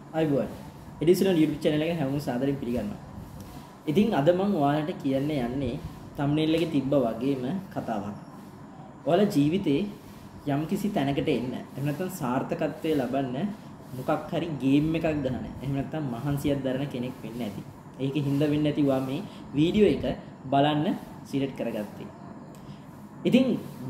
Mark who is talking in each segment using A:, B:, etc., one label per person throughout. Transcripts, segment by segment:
A: අයිබෝන් එඩිෂනල් YouTube channel එක හැමෝම සාදරයෙන් පිළිගන්නවා. ඉතින් අද මම ඔයාලට කියන්න යන්නේ thumbnail එකේ තිබ්බ වගේම කතාවක්. ඔයාලා ජීවිතේ යම්කිසි තැනකට එන්න, එහෙම නැත්නම් සාර්ථකත්වයේ ලබන්න මොකක් හරි ගේම් එකක් ගන්න. එහෙම නැත්නම් මහන්සියක් දරන කෙනෙක් වෙන්න ඇති. ඒකේ හින්දා වෙන්න ඇති වා මේ වීඩියෝ එක බලන්න සිලෙක්ට් කරගත්තේ. ඉතින්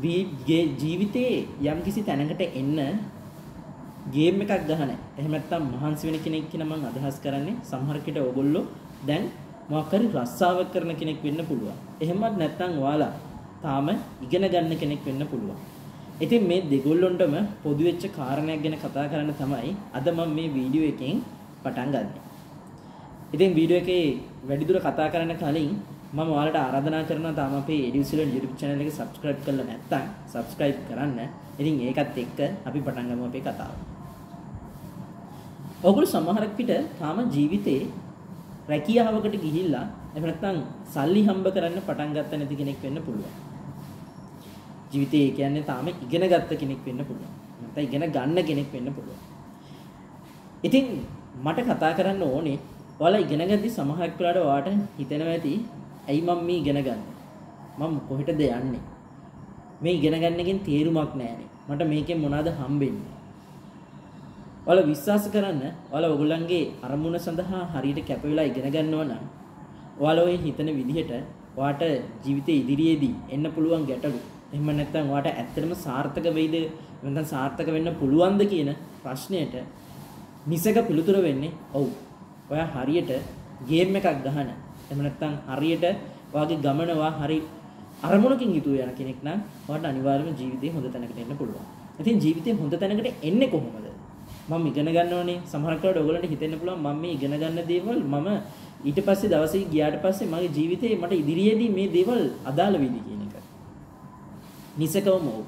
A: ජීවිතේ යම්කිසි තැනකට එන්න ගේම් එකක් ගහන. එහෙම නැත්නම් මහන්සි වෙන කෙනෙක් කියන මම අදහස් කරන්නේ සමහර කෙට ඔයගොල්ලෝ දැන් මොකක් හරි රස්සාවක් කරන කෙනෙක් වෙන්න පුළුවන්. එහෙමත් නැත්නම් ඔයාලා තාම ඉගෙන ගන්න කෙනෙක් වෙන්න පුළුවන්. ඉතින් මේ දෙගොල්ලොන්ටම පොදු වෙච්ච කාරණයක් ගැන කතා කරන්න තමයි අද මම මේ වීඩියෝ එකෙන් පටන් ගන්නෙ. ඉතින් වීඩියෝ එකේ වැඩිදුර කතා කරන්න කලින් මම ඔයාලට ආරාධනා කරනවා තාම අපේ එඩිවිසිලන් YouTube channel එක subscribe කරලා නැත්නම් subscribe කරන්න. ඉතින් ඒකත් එක්ක අපි පටන් ගමු අපේ කතාව. ඔයගොල්ලෝ සමහරක් පිට තාම ජීවිතේ රැකියාවකට ගිහිල්ලා එහෙම නැත්නම් සල්ලි හම්බ කරන්න පටන් ගත්ත නැති කෙනෙක් වෙන්න පුළුවන්. ජීවිතේ කියන්නේ තාම ඉගෙන ගත්ත කෙනෙක් වෙන්න පුළුවන්. නැත්නම් ඉගෙන ගන්න කෙනෙක් වෙන්න පුළුවන්. ඉතින් මට කතා කරන්න ඕනේ ඔයාලා ඉගෙන ගද්දි සමහරක් වෙලාවට ඔයාට හිතෙනවා ඇති ඇයි මම මේ ඉගෙන ගන්නේ? මම කොහෙටද යන්නේ? මේ ඉගෙන ගන්න එකෙන් තේරුමක් නැහැනේ. මට මේකෙන් මොනවද හම්බෙන්නේ? ඔයාලා විශ්වාස කරන්න ඔයාලා ඔයගොල්ලන්ගේ අරමුණ සඳහා හරියට කැප වෙලා ඉගෙන ගන්නවා නම් ඔයාලා ඔය හිතන විදිහට ඔයාට ජීවිතේ ඉදිරියේදී එන්න පුළුවන් ගැටලු එහෙම නැත්නම් ඔයාට ඇත්තටම සාර්ථක වෙයිද නැත්නම් සාර්ථක වෙන්න පුළුවන්ද කියන ප්‍රශ්නයට නිසක පිළිතුර වෙන්නේ ඔව්. ඔයා හරියට ගේම් එකක් ගහන එහෙම නැත්නම් හරියට ඔයාගේ ගමන ඔයා හරි අරමුණකින් යුතුව යන කෙනෙක් නම් ඔයාට අනිවාර්යයෙන්ම ජීවිතේ හොඳ තැනකට එන්න පුළුවන්. ඉතින් ජීවිතේ හොඳ තැනකට එන්නේ කොහොමද? මම ඉගෙන ගන්නවනේ සමහරක් වෙලාවට ඔයගොල්ලන්ට හිතෙන්න පුළුවන් මම මේ ඉගෙන ගන්න දේවල් මම ඊට පස්සේ දවසේ ගියාට පස්සේ මගේ ජීවිතේ මට ඉදිරියේදී මේ දේවල් අදාළ වෙයිද කියන එක. නිසකවම ඕක.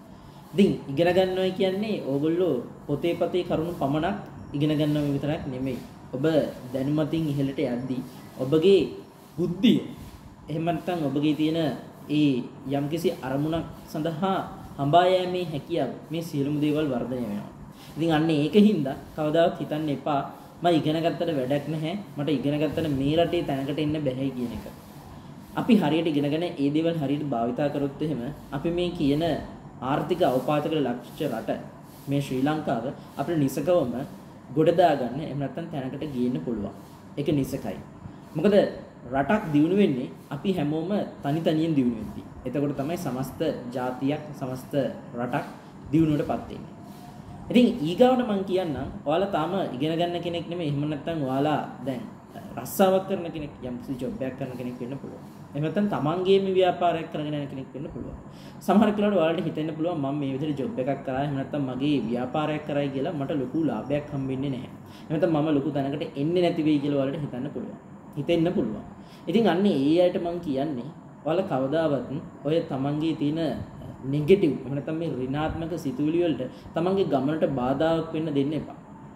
A: ඉතින් ඉගෙන ගන්නවා කියන්නේ ඕගොල්ලෝ පොතේ පතේ කරුණු පමණක් ඉගෙන ගන්නවා විතරක් නෙමෙයි. ඔබ දැනුමකින් ඉහළට යද්දී ඔබගේ බුද්ධිය එහෙම නැත්නම් ඔබගේ තියෙන ඒ යම්කිසි අරමුණක් සඳහා හඹා යෑමේ හැකියාව මේ සියලුම දේවල් වර්ධනය වෙනවා. ඉතින් අන්න ඒකින්ද කවදාවත් හිතන්න එපා මම ඉගෙන ගත්තට වැඩක් නැහැ මට ඉගෙන ගත්තට මේ රටේ තැනකට එන්න බැහැ කියන එක. අපි හරියට ඉගෙනගෙන ඒ දේවල් හරියට භාවිතා කරොත් එහෙම අපි මේ කියන ආර්ථික අවපාතකට ලක්ෂ රට මේ ශ්‍රී ලංකාව අපිට නිසකවම ගොඩ දාගන්න එහෙම නැත්නම් තැනකට ගේන්න පුළුවන්. ඒක නිසකයි. මොකද රටක් දියුණු වෙන්නේ අපි හැමෝම තනි තනියෙන් දියුණු වෙද්දී. එතකොට තමයි සමස්ත ජාතියක් සමස්ත රටක් දියුණුවටපත් වෙන්නේ. ඉතින් ඊගාවට මම කියන්නම් ඔයාලා තාම ඉගෙන ගන්න කෙනෙක් නෙමෙයි එහෙම නැත්නම් ඔයාලා දැන් රස්සාවක් කරන කෙනෙක් යම්කිසි ජොබ් එකක් කරන කෙනෙක් වෙන්න පුළුවන්. එහෙම නැත්නම් තමන්ගේම ව්‍යාපාරයක් කරගෙන යන කෙනෙක් වෙන්න පුළුවන්. සමහර වෙලාවට ඔයාලට හිතෙන්න පුළුවන් මම මේ විදිහට ජොබ් එකක් කරා එහෙම නැත්නම් මගේ ව්‍යාපාරයක් කරයි කියලා මට ලොකු ලාභයක් හම්බෙන්නේ නැහැ. එහෙම නැත්නම් මම ලොකු තැනකට එන්නේ නැති වෙයි කියලා ඔයාලට හිතන්න පුළුවන්. හිතෙන්න පුළුවන්. ඉතින් අන්නේ ඒ අයට මම කියන්නේ ඔයාලා කවදාවත් ඔය තමන්ගේ තියෙන නෙගටිව් එහෙම නැත්නම් මේ ඍණාත්මක සිතුවිලි වලට තමන්ගේ ගමනට බාධාවක් වෙන්න දෙන්න එපා.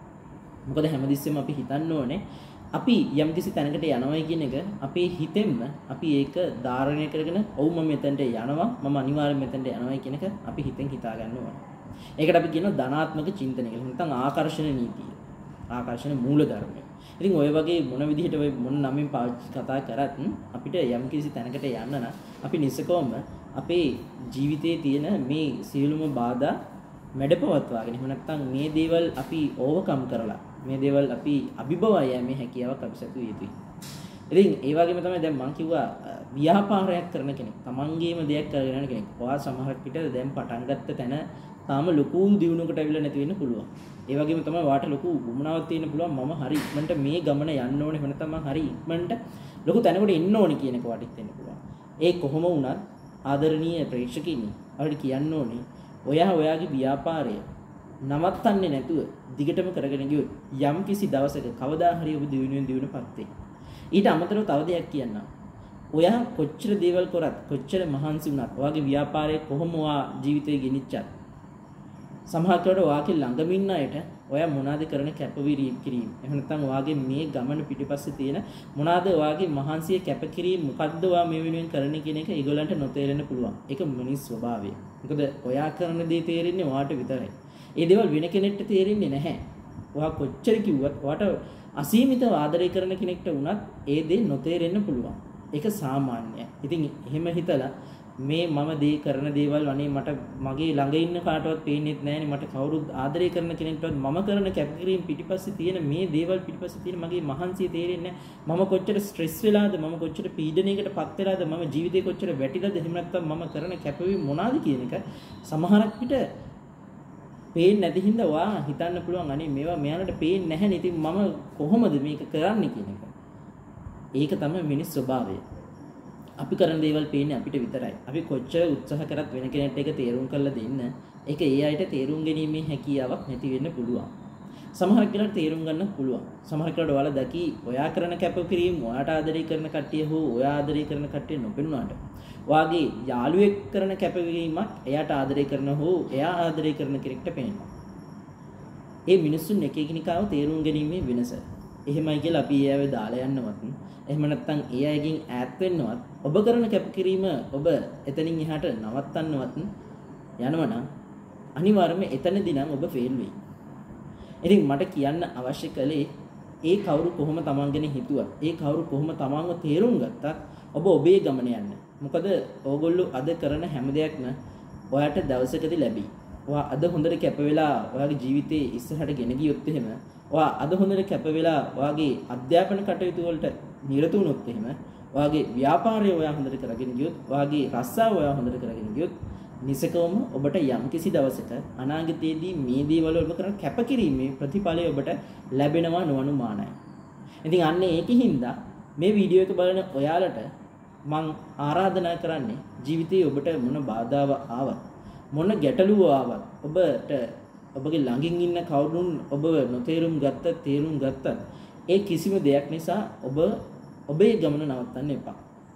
A: මොකද හැමතිස්සෙම අපි හිතන්න ඕනේ අපි යම්කිසි තැනකට යනවායි කියන එක අපේ හිතෙන්ම අපි ඒක ධාරණය කරගෙන ඔව් මම මෙතනට යනවා මම අනිවාර්යෙන් මෙතනට යනවායි කියන එක අපි හිතෙන් හිතා ගන්න ඕනේ. ඒකට අපි කියනවා ධනාත්මක චින්තනය කියලා. නැත්නම් ආකර්ෂණ නීතිය. ආකර්ෂණ මූලධර්මය. ඉතින් ඔය වගේ මොන විදිහට ඔය මොන නමින් කතා කරත් අපිට යම්කිසි තැනකට යන්න නම් අපි නිසකවම අපේ ජීවිතයේ තියෙන මේ සියලුම බාධා මැඩපවත්වාගෙන එහෙම නැත්නම් මේ දේවල් අපි ඕවර්කම් කරලා මේ දේවල් අපි අභිබවා යෑමේ හැකියාවක් අපි සතු යුතුයි. ඉතින් ඒ වගේම තමයි දැන් මම කිව්වා ව්‍යාපාරයක් කරන කෙනෙක් තමන්ගේම දෙයක් කරගෙන යන කෙනෙක්. ඔයා සමහරක් පිට දැන් පටන් ගත්ත තැන තාම ලොකු දියුණුවකට අවිලා නැති වෙන්න පුළුවන්. ඒ වගේම තමයි වාට ලොකු වුමනාවක් තියෙන්න පුළුවන් මම හරි ඉක්මනට මේ ගමන යන්න ඕනේ එහෙම නැත්නම් මම හරි ඉක්මනට ලොකු තැනකට එන්න ඕනේ කියන එක වාට හිතෙන්න පුළුවන්. ඒ කොහොම වුණත් ආදරණීය ප්‍රේක්ෂකින් අපිට කියන්න ඕනේ ඔයාගේ ව්‍යාපාරය නවත්තන්නේ නැතුව දිගටම කරගෙන ගියොත් යම් කිසි දවසක කවදා හරි ඔබ දියුණුවටපත් වෙයි. ඊට අමතරව තව දෙයක් කියන්න. ඔයා කොච්චර දේවල් කරත් කොච්චර මහන්සි වුණත් ඔයාගේ ව්‍යාපාරය කොහොම ඔයා ජීවිතේ ගෙනිච්චත් සමහරවිට ඔයාගේ ළඟම ඉන්න අයට ඔයා මොනවාද කරන කැපකිරීම එහෙම නැත්නම් ඔයාගේ මේ ගමන පිටිපස්සේ තියෙන මොනවාද ඔයාගේ මහන්සිය කැපකිරීම මොකද්ද ඔයා මේ වෙනුවෙන් කරන්නේ කියන එක ඒගොල්ලන්ට නොතේරෙන්න පුළුවන්. ඒක මිනිස් ස්වභාවය. මොකද ඔයා කරන දේ තේරෙන්නේ ඔයාට විතරයි. ඒ දේවල් වෙන කෙනෙක්ට තේරෙන්නේ නැහැ. ඔයා කොච්චර කිව්වත් ඔයාට අසීමිතව ආදරය කරන කෙනෙක්ට වුණත් ඒ දේ නොතේරෙන්න පුළුවන්. ඒක සාමාන්‍යයි. ඉතින් එහෙම හිතලා මේ මම දේ කරන දේවල් අනේ මට මගේ ළඟ ඉන්න කාටවත් පේන්නේත් නැහැනේ මට කවුරුත් ආදරය කරන කෙනෙක්ටවත් මම කරන කැපකිරීම පිටිපස්සේ තියෙන මේ දේවල් පිටිපස්සේ තියෙන මගේ මහන්සිය තේරෙන්නේ නැහැ. මම කොච්චර ස්ට්‍රෙස් වෙලාද මම කොච්චර පීඩනයකටපත් වෙලාද මම ජීවිතේ කොච්චර වැටිලාද එහෙම නැත්නම් මම කරන කැපවීම මොනවාද කියන එක සමහරක් විට පේන්නේ නැති හින්දා වා හිතන්න පුළුවන් අනේ මේවා මෙයාලට පේන්නේ නැහැනේ ඉතින් මම කොහොමද මේක කරන්නේ කියන එක. ඒක තමයි මිනිස් ස්වභාවය. අපි කරන දේවල් පේන්නේ අපිට විතරයි. අපි කොච්චර උත්සාහ කරත් වෙන කෙනෙක්ට ඒක තේරුම් කරලා දෙන්න ඒක ඒ අයට තේරුම් ගැනීමේ හැකියාවක් නැති වෙන්න පුළුවන්. සමහර කෙනාට තේරුම් ගන්න පුළුවන්. සමහර කෙනාට ඔයාලා දැකි ඔයා කරන කැපකිරීම ඔයාට ආදරය කරන කට්ටිය හෝ ඔයා ආදරය කරන කට්ටිය නොපෙනුනාට ඔයාගේ යාළුවෙක් කරන කැපකිරීමක් එයාට ආදරය කරන හෝ එයා ආදරය කරන කෙනෙක්ට පේනවා. ඒ මිනිස්සුන් එක එකිනෙකාව තේරුම් ගැනීමේ වෙනස. එහෙමයි කියලා අපි ඒ අයව දාලා යන්නවත් එහෙම නැත්නම් ඒ අයගෙන් ඈත් වෙන්නවත් ඔබ කරන කැපකිරීම ඔබ එතනින් එහාට නවත්තන්නවත් යනවනම් අනිවාර්යයෙන්ම එතනදී නම් ඔබ ෆේල් වෙයි. ඉතින් මට කියන්න අවශ්‍ය කලේ ඒ කවුරු කොහොම තමන් ගැන හිතුවත් ඒ කවුරු කොහොම තමන්ව තේරුම් ගත්තත් ඔබ ඔබේ ගමන යන්න. මොකද ඕගොල්ලෝ අද කරන හැම දෙයක්ම ඔයාට දවසකදී ලැබෙයි. ඔයා අද හොඳට කැප වෙලා ඔයාගේ ජීවිතේ ඉස්සරහට ගෙන ගියොත් එහෙම ඔයා අද හොඳට කැප වෙලා ඔයාගේ අධ්‍යාපන කටයුතු වලට නිරත වුණොත් එහෙම ඔයාගේ ව්‍යාපාරය ඔයා හොඳට කරගෙන ගියොත් ඔයාගේ රස්සාව ඔයා හොඳට කරගෙන ගියොත් නිසකවම ඔබට යම් කිසි දවසක අනාගතයේදී මේ දේවල් ඔබ කරන කැපකිරීමේ ප්‍රතිඵලය ඔබට ලැබෙනවා නොඅනුමානයි. ඉතින් අන්න ඒකින්ද මේ වීඩියෝ එක බලන ඔයාලට මම ආරාධනා කරන්නේ ජීවිතේ ඔබට මොන බාධාව ආවත් මොන ගැටලුව ආවත් ඔබට ඔබගේ ළඟින් ඉන්න කවුරුන් ඔබ නොතේරුම් ගත්තත් තේරුම් ගත්තත් ඒ කිසිම දෙයක් නිසා ඔබ ඔබේ ගමන නවත්තන්න එපා.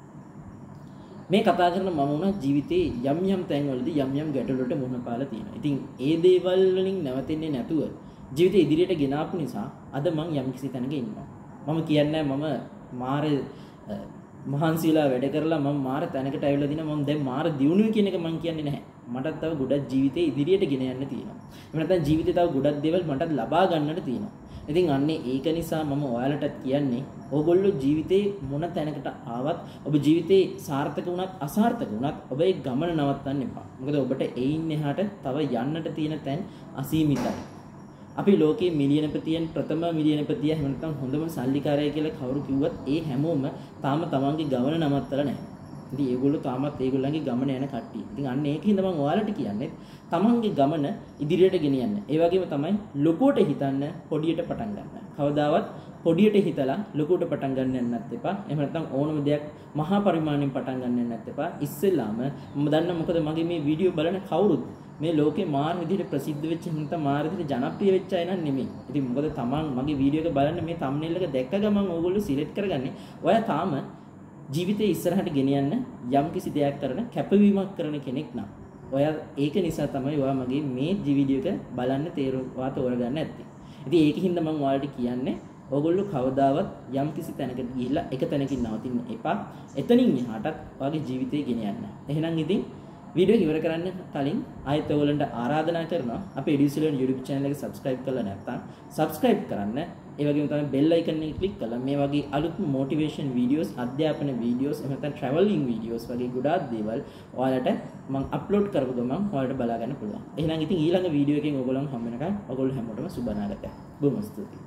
A: මේ කතා කරන මම උනා ජීවිතේ යම් යම් තැන්වලදී යම් යම් ගැටලු වලට මුහුණ පාලා තියෙනවා. ඉතින් ඒ දේවල් වලින් නැවතෙන්නේ නැතුව ජීවිතේ ඉදිරියට ගෙන ආපු නිසා අද මම යම් කිසි තැනක ඉන්නවා. මම කියන්නේ මම මාර මහන්සිලා වැඩ කරලා මම මාර තැනකට ඇවිල්ලා දිනා මම දැන් මාර දියුණුවේ කියන එක මම කියන්නේ නැහැ. මටත් තව ගොඩක් ජීවිතේ ඉදිරියට ගෙන යන්න තියෙනවා. එහෙම නැත්නම් ජීවිතේ තව ගොඩක් දේවල් මටත් ලබා ගන්නට තියෙනවා. ඉතින් අන්නේ ඒක නිසා මම ඔයාලටත් කියන්නේ ඕගොල්ලෝ ජීවිතේ මොන තැනකට ආවත් ඔබ ජීවිතේ සාර්ථක වුණත් අසාර්ථක වුණත් ඔබ ඒ ගමන නවත්තන්න එපා. මොකද ඔබට එයින් එහාට තව යන්නට තියෙන තැන් අසීමිතයි. අපි ලෝකයේ මිලියනපතියන් ප්‍රථම මිලියනපතිය එහෙම නැත්නම් හොඳම සල්ලිකාරය කියලා කවුරු කිව්වත් ඒ හැමෝම තාම තමන්ගේ ගමන නවත්තලා නැහැ. ඉතින් ඒගොල්ලෝ තාමත් ඒගොල්ලන්ගේ ගමන යන කට්ටිය. ඉතින් අන්න ඒකින්ද මම ඔයාලට කියන්නේ තමන්ගේ ගමන ඉදිරියට ගෙනියන්න. ඒ වගේම තමයි ලොකුවට හිතන්න පොඩියට පටන් ගන්න. කවදාවත් පොඩියට හිතලා ලොකුවට පටන් ගන්න යන්නත් එපා. එහෙම නැත්නම් ඕනම දෙයක් මහා පරිමාණයෙන් පටන් ගන්න යන්නත් එපා. ඉස්සෙල්ලාම මම දන්න මොකද මගේ මේ වීඩියෝ බලන කවුරුත් මේ ලෝකේ මාර විදිහට ප්‍රසිද්ධ වෙච්ච නැත්නම් මාර විදිහට ජනප්‍රිය වෙච්ච අය නන් නෙමෙයි. ඉතින් මොකද තමන් මගේ වීඩියෝ එක බලන්න මේ thumbnail එක දැක්ක ගමන් ඕගොල්ලෝ සිලෙක්ට් කරගන්නේ ඔයා තාම ජීවිතේ ඉස්සරහට ගෙන යන්න යම් කිසි දෙයක් කරන කැපවීමක් කරන කෙනෙක් නම් ඔයා ඒක නිසා තමයි ඔයා මගේ මේ වීඩියෝ එක බලන්න තේරුවා තෝරගන්න නැත්තේ. ඉතින් ඒකින්ද මම ඔයාලට කියන්නේ ඕගොල්ලෝ කවදාවත් යම් කිසි තැනකට ගිහිල්ලා එක තැනකින් නවතින්න එපා. එතනින් එහාටත් ඔයාගේ ජීවිතේ ගෙන යන්න. එහෙනම් ඉතින් වීඩියෝ ඉවර කරන්න කලින් ආයෙත් ඔයගොල්ලන්ට ආරාධනා කරනවා අපේ එඩියුසිලන් YouTube channel එක subscribe කරලා නැත්නම් subscribe කරන්න. ඒ වගේම තමයි bell icon එක click කරලා මේ වගේ අලුත් motivation videos, අධ්‍යාපන videos, එහෙම නැත්නම් traveling videos වගේ ගොඩාක් දේවල් ඔයාලට මම upload කරපු ගමන් ඔයාලට බලා ගන්න පුළුවන්. එහෙනම් ඉතින් ඊළඟ වීඩියෝ එකකින් ඔයගොල්ලන් හම්බ වෙනකන් ඔයගොල්ලෝ හැමෝටම සුබ අනාගතයක්. බොහොම ස්තුතියි.